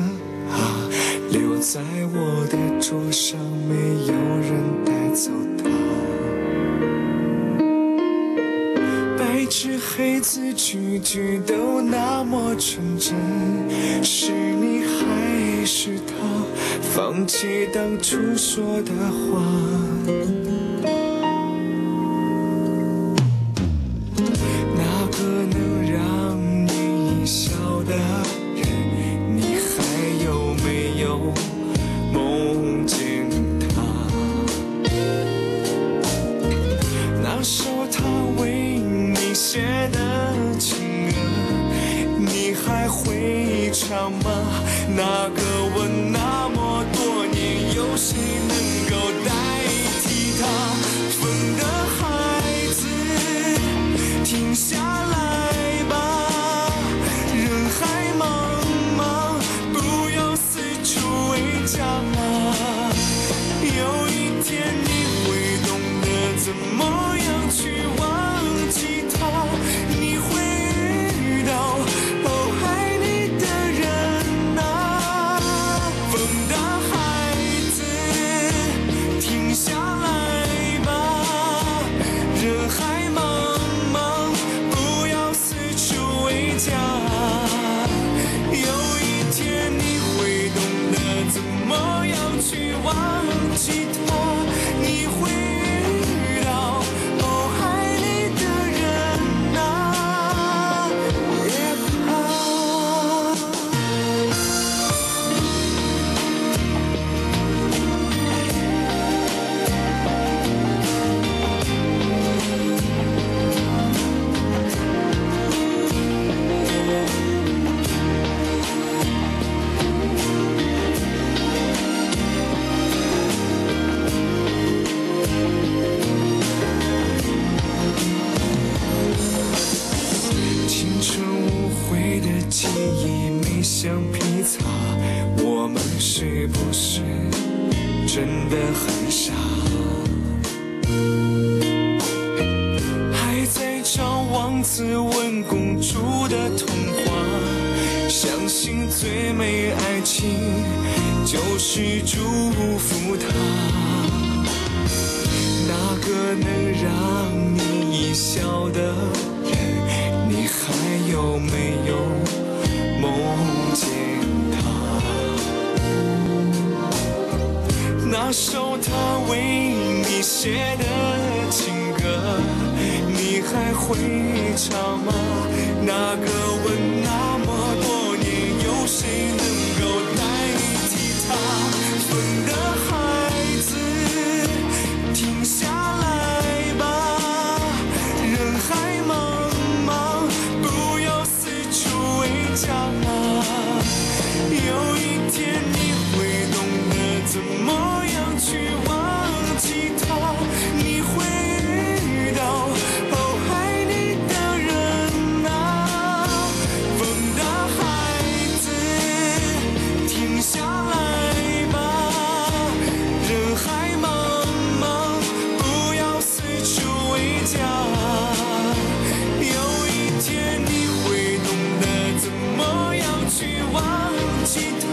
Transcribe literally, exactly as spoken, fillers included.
啊，留在我的桌上，没有人带走它。白纸黑字句句都那么纯真，是你还是他放弃当初说的话？那个能让你一笑的人，你还有没有梦见他？那首他为你写的情歌，你还会唱吗？那个吻那么多年，有谁能够代替他？风的孩子，停下来吧，人海茫茫，不要四处围剿啊。有一天你会懂得怎么样去忘记他，你会遇到哦爱你的人啊。风的孩子，停下来吧，人海茫茫，不要四处围剿。有一天你会懂得怎么样去忘记他，你会遇到哦爱你的人啊，别怕。青春无悔的记忆，没橡皮擦，我们是不是真的很傻？还在找王子问公主的童话，相信最美爱情就是祝福她。那个能让你一笑的人，你还有没有梦见他？那首他为你写的情歌，你还会唱吗？那个吻那么多年，有谁能够代替他？风的孩子，停下来吧，人海茫茫，不要四处围剿啊。有一天你会懂得怎么样去忘记他，你会遇到哦爱你的人啊。风的孩子，停下来吧，人海茫茫，不要四处围剿。有一天你会懂得怎么样去忘记他。